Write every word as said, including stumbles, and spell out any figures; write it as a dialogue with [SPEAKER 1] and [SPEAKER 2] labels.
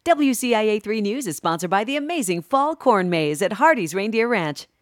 [SPEAKER 1] W C I A three News is sponsored by the amazing Fall Corn Maze at Hardee's Reindeer Ranch.